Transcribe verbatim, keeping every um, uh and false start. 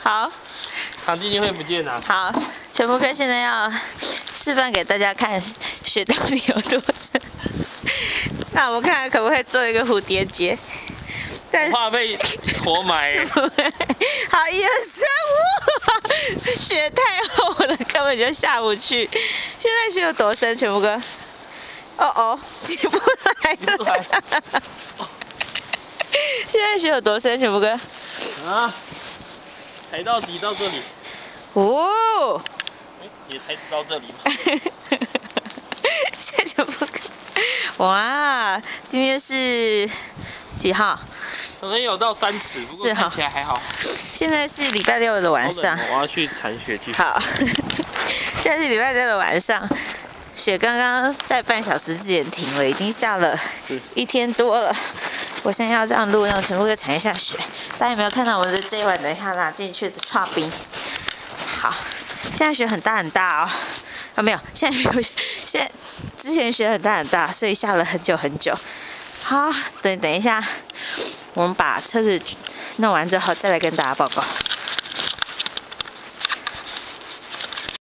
好， 场地就会不见了。 好，全部哥现在要示范给大家看，雪到底有多深。那我们看看可不可以做一个蝴蝶结。但怕被活埋、欸。 好，一二三，哇，雪太厚了，根本就下不去。现在雪有多深，全部哥？哦哦，起不来了。现在雪有多深，全部哥？ 啊，踩到底到这里。 哦。 哎、欸，也才到这里嘛。 现在全部哥，哇，今天是几号？ 可能有到三尺，不过看起来还好。 现在是礼拜六的晚上， 我要去铲雪去。 好，现在是礼拜六的晚上，雪刚刚在半小时之前停了，已经下了一天多了。我现在要这样录，让全部都铲一下雪。大家有没有看到我的这一碗？等一下拿进去的刨冰。好，现在雪很大很大哦。啊，没有，现在没有，现在之前雪很大很大，所以下了很久很久。好，等等一下。我们把车子弄完之后，再来跟大家报告。